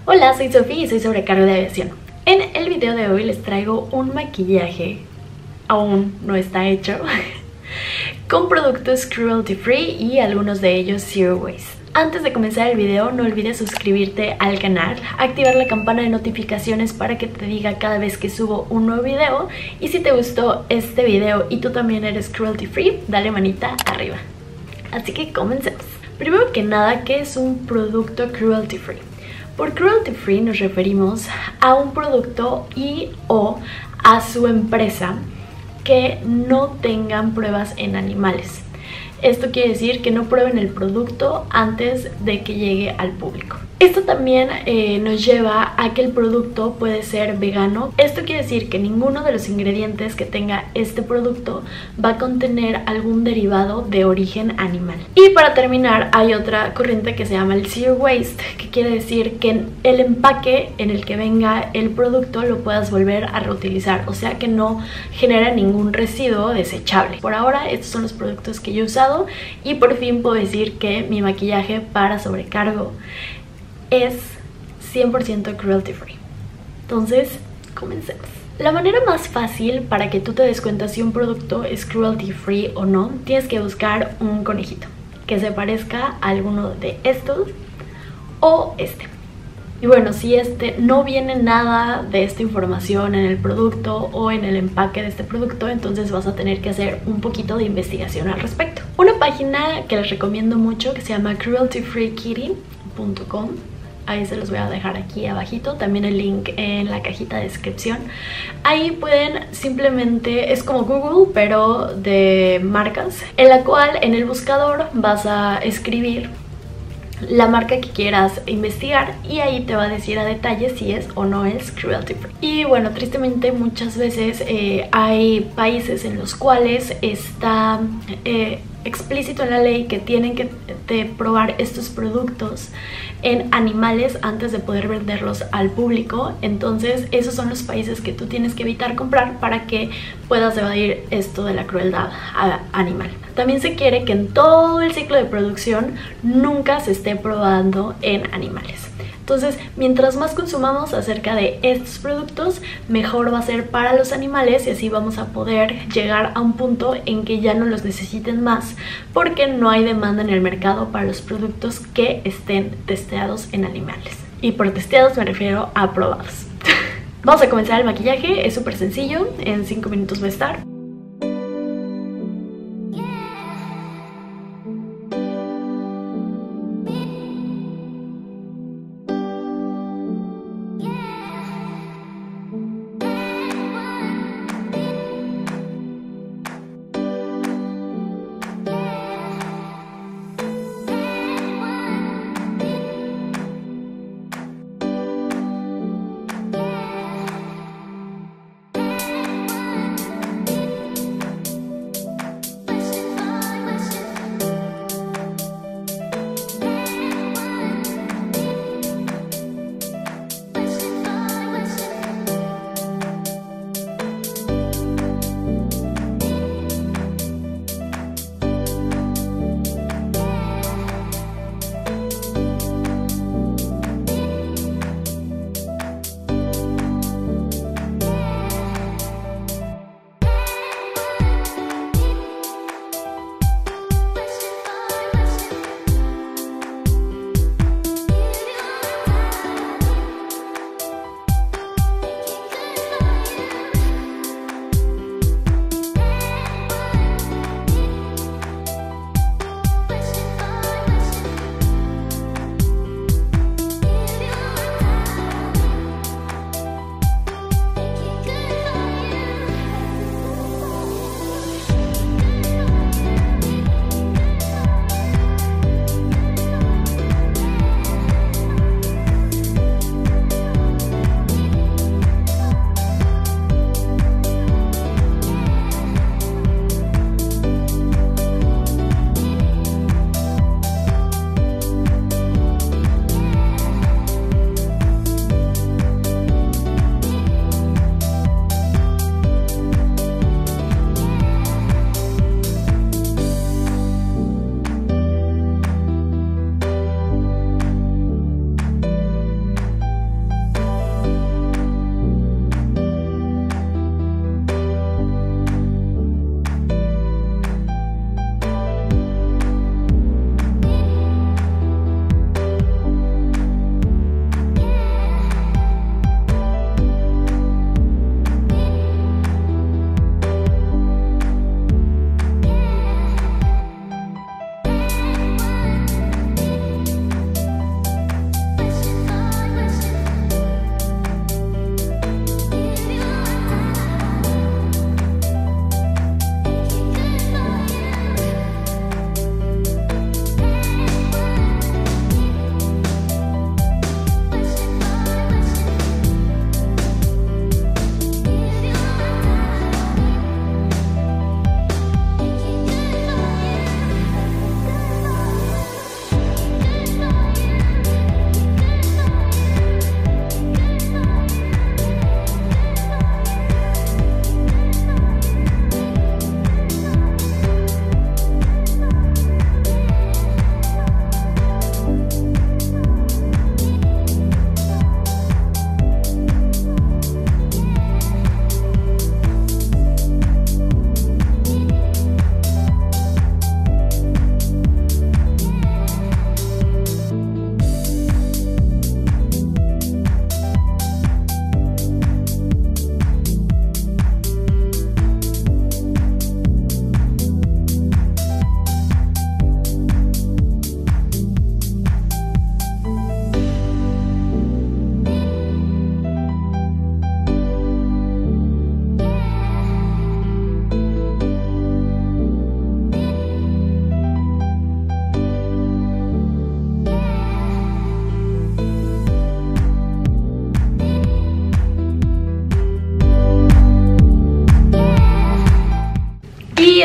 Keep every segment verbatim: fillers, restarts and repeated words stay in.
Hola, soy Sofía y soy sobrecargo de aviación. En el video de hoy les traigo un maquillaje, aún no está hecho, con productos cruelty free y algunos de ellos zero waste. Antes de comenzar el video no olvides suscribirte al canal, activar la campana de notificaciones para que te diga cada vez que subo un nuevo video, y si te gustó este video y tú también eres cruelty free, dale manita arriba. Así que comencemos. Primero que nada, ¿qué es un producto cruelty free? Por cruelty free nos referimos a un producto y o a su empresa que no tengan pruebas en animales. Esto quiere decir que no prueben el producto antes de que llegue al público. Esto también eh, nos lleva a que el producto puede ser vegano. Esto quiere decir que ninguno de los ingredientes que tenga este producto va a contener algún derivado de origen animal. Y para terminar, hay otra corriente que se llama el zero waste, que quiere decir que el empaque en el que venga el producto lo puedas volver a reutilizar, o sea que no genera ningún residuo desechable. Por ahora estos son los productos que yo he usado y por fin puedo decir que mi maquillaje para sobrecargo es cien por ciento cruelty free. Entonces, comencemos. La manera más fácil para que tú te des cuenta si un producto es cruelty free o no, tienes que buscar un conejito que se parezca a alguno de estos o este. Y bueno, si este no viene nada de esta información en el producto o en el empaque de este producto, entonces vas a tener que hacer un poquito de investigación al respecto. Una página que les recomiendo mucho que se llama cruelty free kitty punto com. Ahí se los voy a dejar aquí abajito, también el link en la cajita de descripción. Ahí pueden simplemente, es como Google pero de marcas, en la cual en el buscador vas a escribir la marca que quieras investigar y ahí te va a decir a detalle si es o no es cruelty free. Y bueno, tristemente muchas veces eh, hay países en los cuales está eh, explícito en la ley que tienen que de probar estos productos en animales antes de poder venderlos al público. Entonces esos son los países que tú tienes que evitar comprar para que puedas evadir esto de la crueldad animal. También se quiere que en todo el ciclo de producción nunca se esté probando en animales. Entonces, mientras más consumamos acerca de estos productos, mejor va a ser para los animales y así vamos a poder llegar a un punto en que ya no los necesiten más porque no hay demanda en el mercado para los productos que estén testeados en animales. Y por testeados me refiero a probados. Vamos a comenzar el maquillaje, es súper sencillo, en cinco minutos va a estar.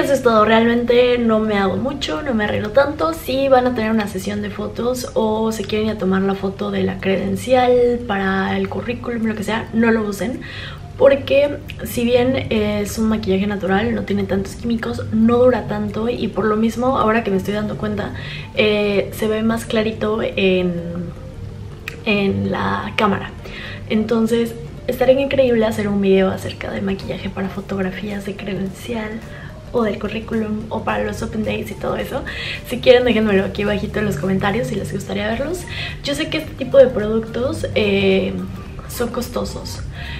eso es todo, realmente no me hago mucho, no me arreglo tanto. Si van a tener una sesión de fotos o se quieren ir a tomar la foto de la credencial para el currículum, lo que sea, no lo usen. Porque si bien es un maquillaje natural, no tiene tantos químicos, no dura tanto y por lo mismo, ahora que me estoy dando cuenta, eh, se ve más clarito en, en la cámara. Entonces estaría increíble hacer un video acerca de maquillaje para fotografías de credencial o del currículum o para los open days y todo eso. Si quieren, déjenmelo aquí abajito en los comentarios si les gustaría verlos. Yo sé que este tipo de productos eh, son costosos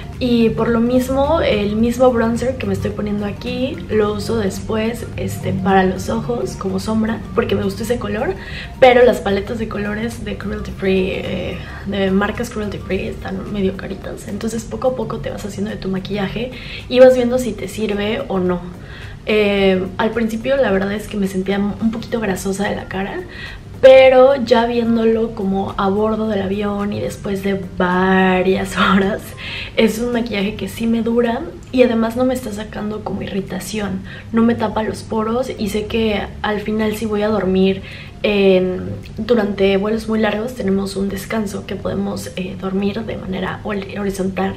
y por lo mismo el mismo bronzer que me estoy poniendo aquí lo uso después este, para los ojos como sombra porque me gusta ese color, pero las paletas de colores de cruelty free, eh, de marcas cruelty free, están medio caritas. Entonces poco a poco te vas haciendo de tu maquillaje y vas viendo si te sirve o no. Eh, al principio la verdad es que me sentía un poquito grasosa de la cara, pero ya viéndolo como a bordo del avión y después de varias horas, es un maquillaje que sí me dura y además no me está sacando como irritación, no me tapa los poros y sé que al final si voy a dormir en, durante vuelos muy largos tenemos un descanso que podemos eh, dormir de manera horizontal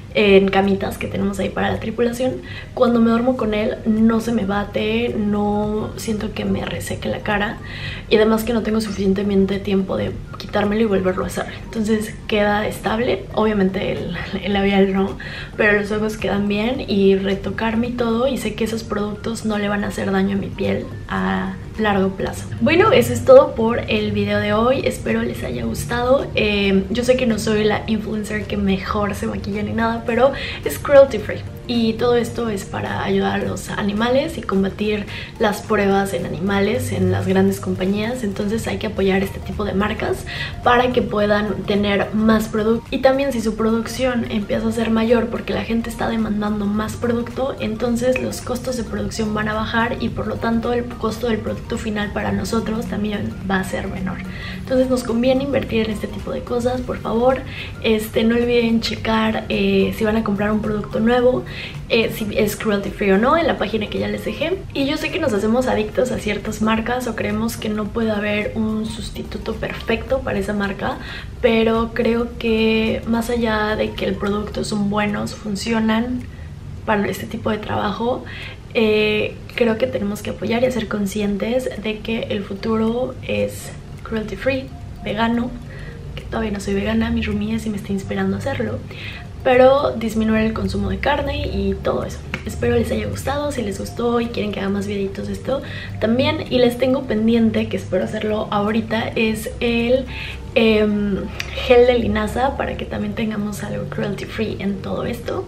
en camitas que tenemos ahí para la tripulación. Cuando me duermo con él no se me bate, no siento que me reseque la cara y además que no tengo suficientemente tiempo de quitármelo y volverlo a hacer, entonces queda estable. Obviamente el, el labial no, pero los ojos quedan bien y retocarme y todo, y sé que esos productos no le van a hacer daño a mi piel a largo plazo. Bueno, eso es todo por el video de hoy, espero les haya gustado. eh, yo sé que no soy la influencer que mejor se maquilla ni nada, pero es cruelty free y todo esto es para ayudar a los animales y combatir las pruebas en animales en las grandes compañías. Entonces hay que apoyar este tipo de marcas para que puedan tener más producto, y también si su producción empieza a ser mayor porque la gente está demandando más producto, entonces los costos de producción van a bajar y por lo tanto el costo del producto final para nosotros también va a ser menor. Entonces nos conviene invertir en este tipo de cosas, por favor. Este, no olviden checar eh, si van a comprar un producto nuevo, Eh, si es cruelty free o no, en la página que ya les dejé. Y yo sé que nos hacemos adictos a ciertas marcas o creemos que no puede haber un sustituto perfecto para esa marca, pero creo que más allá de que el producto son buenos, funcionan para este tipo de trabajo, eh, creo que tenemos que apoyar y ser conscientes de que el futuro es cruelty free, vegano, que todavía no soy vegana, mi roomie sí me está inspirando a hacerlo, pero disminuir el consumo de carne y todo eso. Espero les haya gustado. Si les gustó y quieren que haga más videitos de esto también, y les tengo pendiente, que espero hacerlo ahorita, es el eh, gel de linaza, para que también tengamos algo cruelty free en todo esto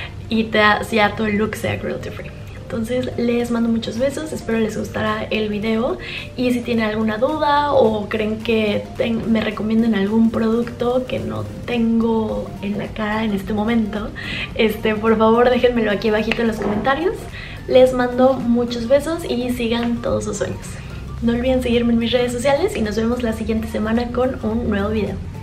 y te, ya todo el look sea cruelty free. Entonces les mando muchos besos, espero les gustará el video, y si tienen alguna duda o creen que ten, me recomienden algún producto que no tengo en la cara en este momento, este, por favor déjenmelo aquí abajito en los comentarios. Les mando muchos besos y sigan todos sus sueños. No olviden seguirme en mis redes sociales y nos vemos la siguiente semana con un nuevo video.